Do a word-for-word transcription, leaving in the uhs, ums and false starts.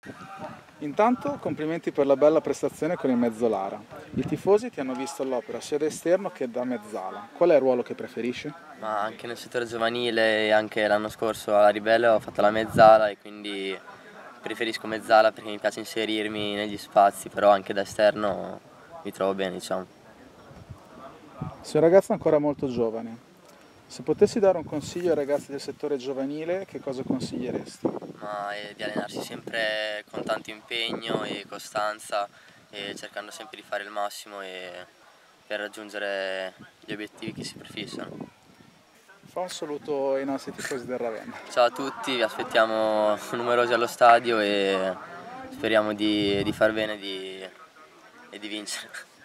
Intanto complimenti per la bella prestazione con il Mezzolara. I tifosi ti hanno visto all'opera sia da esterno che da mezzala. Qual è il ruolo che preferisci? Ma anche nel settore giovanile e anche l'anno scorso a Ribelle ho fatto la mezzala e quindi preferisco mezzala perché mi piace inserirmi negli spazi, però anche da esterno mi trovo bene, diciamo. Sei un ragazzo ancora molto giovane. Se potessi dare un consiglio ai ragazzi del settore giovanile, che cosa consiglieresti? Ma è di allenarsi sempre con tanto impegno e costanza e cercando sempre di fare il massimo e per raggiungere gli obiettivi che si prefissano. Fa un saluto ai nostri tifosi del Ravenna. Ciao a tutti, vi aspettiamo numerosi allo stadio e speriamo di, di far bene di, e di vincere.